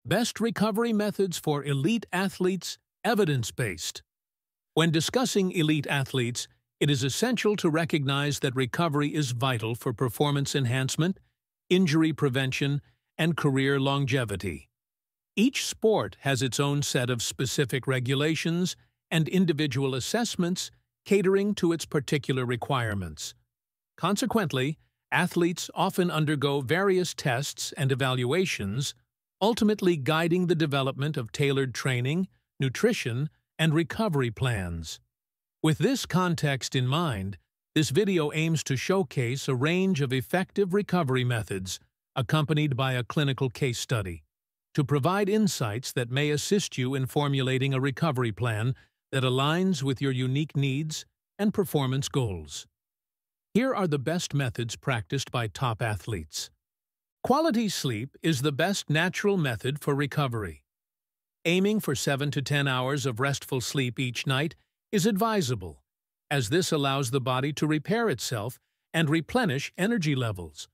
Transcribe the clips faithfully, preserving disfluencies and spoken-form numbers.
Best recovery methods for elite athletes, evidence-based. When discussing elite athletes, it is essential to recognize that recovery is vital for performance enhancement, injury prevention, and career longevity. Each sport has its own set of specific regulations and individual assessments catering to its particular requirements. Consequently, athletes often undergo various tests and evaluations, ultimately guiding the development of tailored training, nutrition, and recovery plans. With this context in mind, this video aims to showcase a range of effective recovery methods, accompanied by a clinical case study, to provide insights that may assist you in formulating a recovery plan that aligns with your unique needs and performance goals. Here are the best methods practiced by top athletes. Quality sleep is the best natural method for recovery. Aiming for seven to ten hours of restful sleep each night is advisable, as this allows the body to repair itself and replenish energy levels.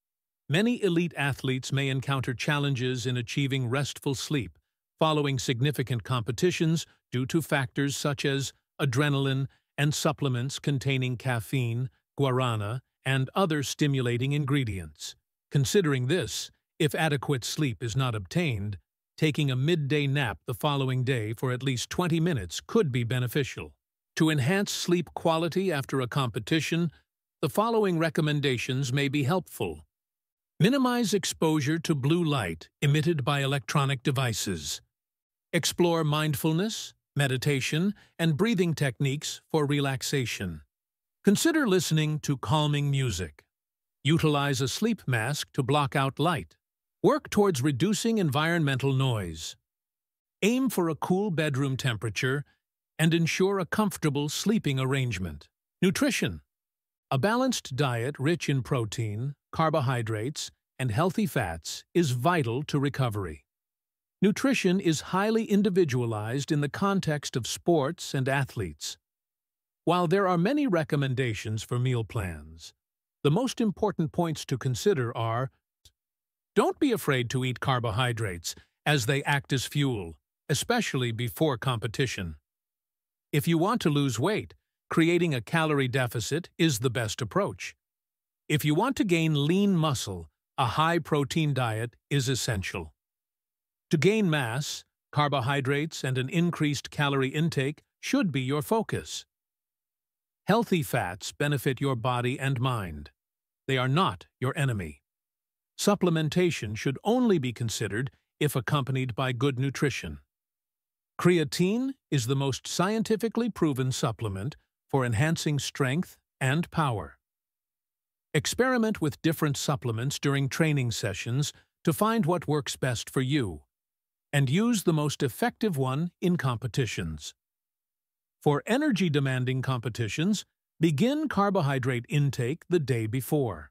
Many elite athletes may encounter challenges in achieving restful sleep following significant competitions due to factors such as adrenaline and supplements containing caffeine, guarana, and other stimulating ingredients. Considering this, if adequate sleep is not obtained, taking a midday nap the following day for at least twenty minutes could be beneficial. To enhance sleep quality after a competition, the following recommendations may be helpful. Minimize exposure to blue light emitted by electronic devices. Explore mindfulness, meditation, and breathing techniques for relaxation. Consider listening to calming music. Utilize a sleep mask to block out light. Work towards reducing environmental noise. Aim for a cool bedroom temperature and ensure a comfortable sleeping arrangement. Nutrition. A balanced diet rich in protein, carbohydrates, and healthy fats is vital to recovery. Nutrition is highly individualized in the context of sports and athletes. While there are many recommendations for meal plans, the most important points to consider are: don't be afraid to eat carbohydrates, as they act as fuel, especially before competition. If you want to lose weight, creating a calorie deficit is the best approach. If you want to gain lean muscle, a high-protein diet is essential. To gain mass, carbohydrates and an increased calorie intake should be your focus. Healthy fats benefit your body and mind. They are not your enemy. Supplementation should only be considered if accompanied by good nutrition. Creatine is the most scientifically proven supplement for enhancing strength and power. Experiment with different supplements during training sessions to find what works best for you, and use the most effective one in competitions. For energy-demanding competitions, begin carbohydrate intake the day before.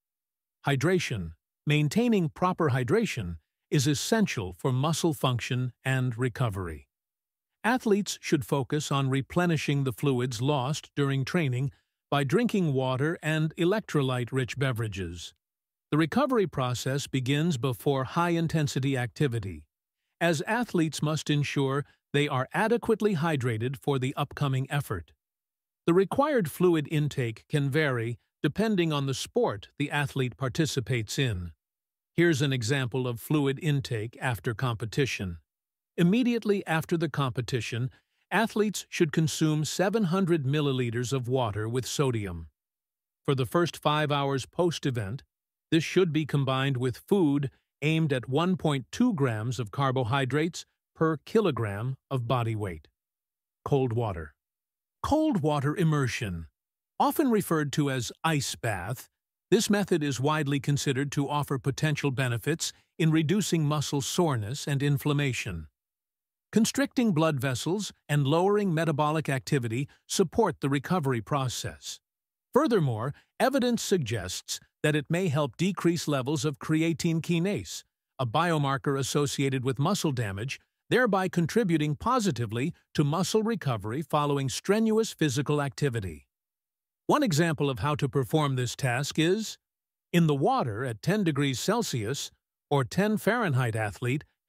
Hydration. Maintaining proper hydration is essential for muscle function and recovery. Athletes should focus on replenishing the fluids lost during training by drinking water and electrolyte-rich beverages. The recovery process begins before high-intensity activity, as athletes must ensure they are adequately hydrated for the upcoming effort. The required fluid intake can vary depending on the sport the athlete participates in. Here's an example of fluid intake after competition. Immediately after the competition, athletes should consume seven hundred milliliters of water with sodium. For the first five hours post-event, this should be combined with food aimed at one point two grams of carbohydrates per kilogram of body weight. Cold water. Cold water immersion. Often referred to as ice bath, this method is widely considered to offer potential benefits in reducing muscle soreness and inflammation. Constricting blood vessels and lowering metabolic activity support the recovery process. Furthermore, evidence suggests that it may help decrease levels of creatine kinase, a biomarker associated with muscle damage, thereby contributing positively to muscle recovery following strenuous physical activity. One example of how to perform this task is, in the water at ten degrees Celsius or ten Fahrenheit athlete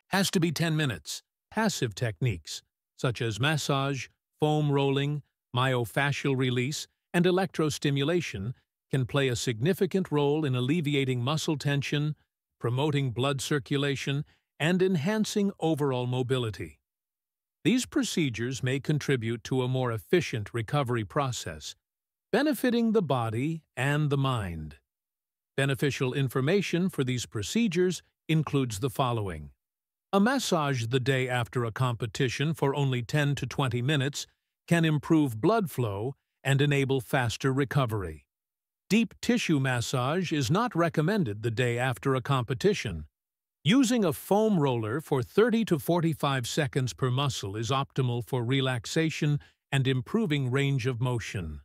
has to be ten minutes. Passive techniques, such as massage, foam rolling, myofascial release, and electrostimulation, can play a significant role in alleviating muscle tension, promoting blood circulation, and enhancing overall mobility. These procedures may contribute to a more efficient recovery process, benefiting the body and the mind. Beneficial information for these procedures includes the following. A massage the day after a competition for only ten to twenty minutes can improve blood flow and enable faster recovery. Deep tissue massage is not recommended the day after a competition. Using a foam roller for thirty to forty-five seconds per muscle is optimal for relaxation and improving range of motion.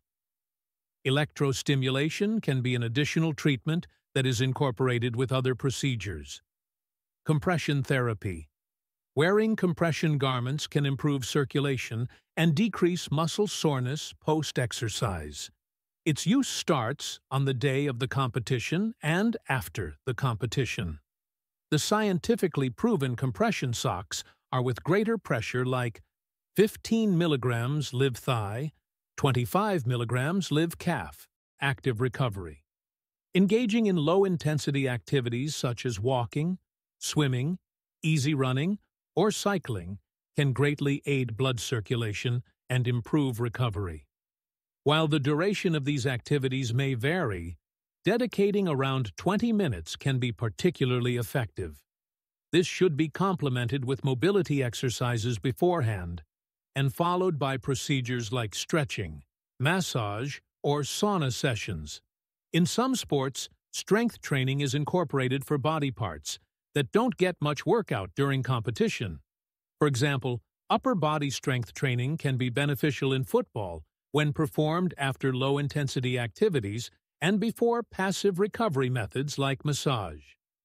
Electrostimulation can be an additional treatment that is incorporated with other procedures. Compression therapy. Wearing compression garments can improve circulation and decrease muscle soreness post-exercise. Its use starts on the day of the competition and after the competition. The scientifically proven compression socks are with greater pressure like fifteen milligrams live thigh, twenty-five milligrams live calf, active recovery. Engaging in low-intensity activities such as walking, swimming, easy running, or cycling can greatly aid blood circulation and improve recovery. While the duration of these activities may vary, dedicating around twenty minutes can be particularly effective. This should be complemented with mobility exercises beforehand and followed by procedures like stretching, massage, or sauna sessions. In some sports, strength training is incorporated for body parts that don't get much workout during competition. For example, upper body strength training can be beneficial in football when performed after low-intensity activities and before passive recovery methods like massage.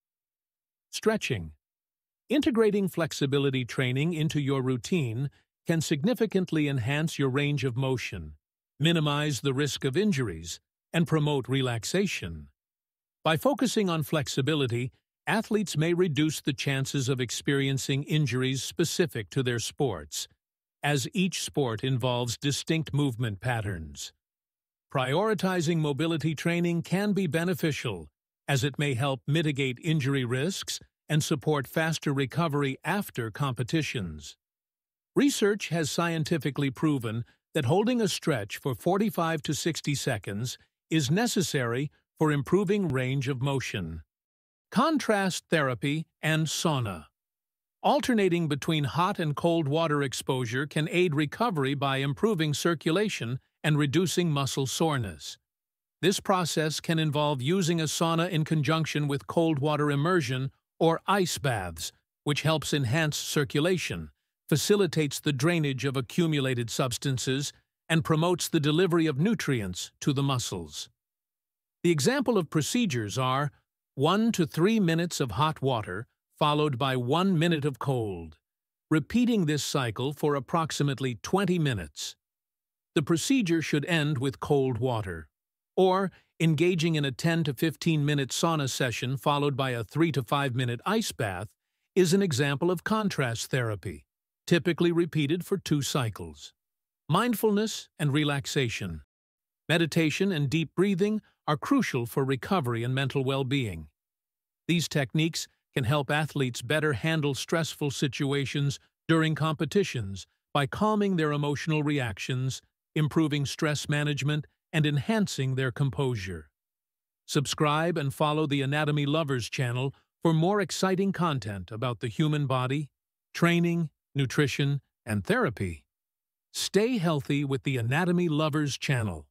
Stretching. Integrating flexibility training into your routine can significantly enhance your range of motion, minimize the risk of injuries, and promote relaxation. By focusing on flexibility, athletes may reduce the chances of experiencing injuries specific to their sports, as each sport involves distinct movement patterns. Prioritizing mobility training can be beneficial, as it may help mitigate injury risks and support faster recovery after competitions. Research has scientifically proven that holding a stretch for forty-five to sixty seconds is necessary for improving range of motion. Contrast therapy and sauna. Alternating between hot and cold water exposure can aid recovery by improving circulation and reducing muscle soreness. This process can involve using a sauna in conjunction with cold water immersion or ice baths, which helps enhance circulation, facilitates the drainage of accumulated substances, and promotes the delivery of nutrients to the muscles. The example of procedures are one to three minutes of hot water, followed by one minute of cold, repeating this cycle for approximately twenty minutes. The procedure should end with cold water, or engaging in a ten to fifteen minute sauna session followed by a three to five minute ice bath is an example of contrast therapy, typically repeated for two cycles. Mindfulness and relaxation. Meditation and deep breathing are crucial for recovery and mental well-being. These techniques can help athletes better handle stressful situations during competitions by calming their emotional reactions, improving stress management, and enhancing their composure. Subscribe and follow the Anatomy Lovers channel for more exciting content about the human body, training, nutrition, and therapy. Stay healthy with the Anatomy Lovers channel.